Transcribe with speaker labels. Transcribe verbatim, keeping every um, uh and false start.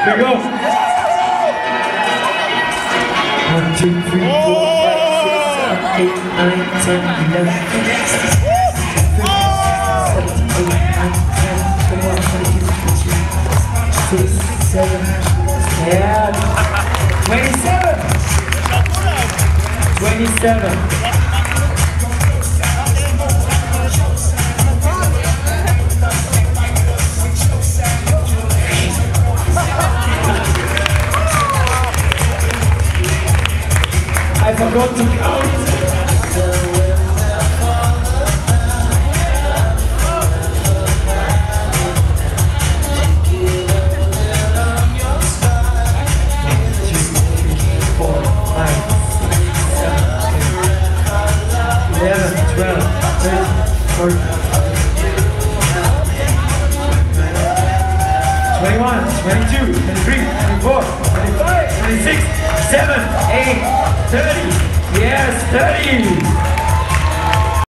Speaker 1: Here we go. One, two, three, four, five, six, seven, eight, nine, ten, eleven, six, seven, yeah, twenty-seven, twenty-seven. I forgot to count. twenty-one, twenty-two, twenty-three, twenty-four, twenty-five, twenty-six, seven, eight, thirty. Yes, thirty.